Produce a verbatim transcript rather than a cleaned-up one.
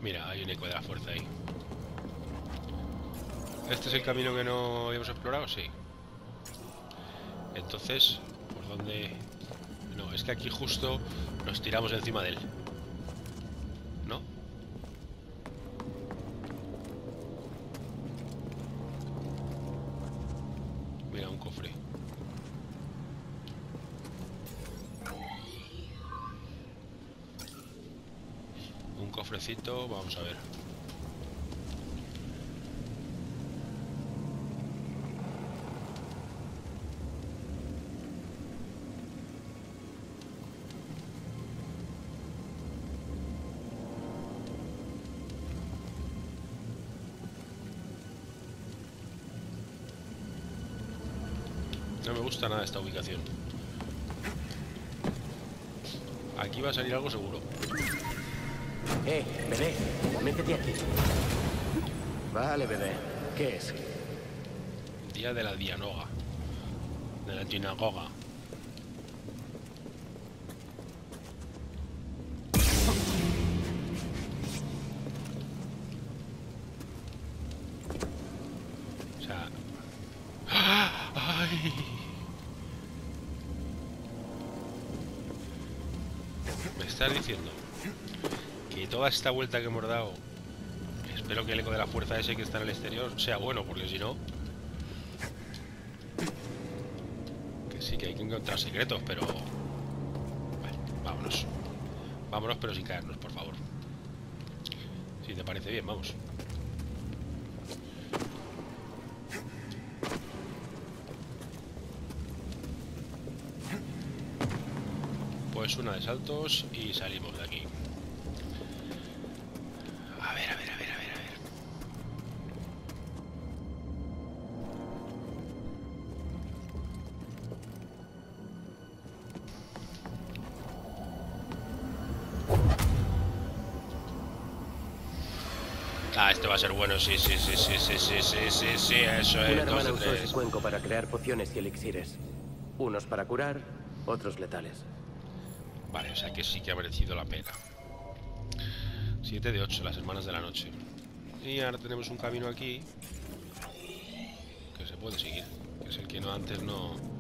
Mira, hay un eco de la fuerza ahí. ¿Este es el camino que no habíamos explorado? Sí. Entonces, ¿por dónde? No, es que aquí justo nos tiramos encima de él, ¿no? Mira, un cofre. Un cofrecito, vamos a ver. No me gusta nada esta ubicación. Aquí va a salir algo seguro. Eh, bebé, métete aquí. Vale, bebé. ¿Qué es? Día de la dianoga. De la sinagoga. O sea... ¡Ay! Me estás diciendo que toda esta vuelta que hemos dado, espero que el eco de la fuerza ese que está en el exterior sea bueno, porque si no... Que sí, que hay que encontrar secretos, pero... Bueno, vámonos. Vámonos, pero sin caernos, por favor. Si te parece bien, vamos. Pues una de saltos y salimos de aquí. A ver, a ver, a ver, a ver, a ver. Ah, este va a ser bueno, sí, sí, sí, sí, sí, sí, sí, sí, sí, eso Una es. hermana Dos de usó ese tres. cuenco para crear pociones y elixires. Unos para curar, otros letales. Vale, o sea que sí que ha merecido la pena. siete de ocho, las hermanas de la noche. Y ahora tenemos un camino aquí que se puede seguir, que es el que no antes no...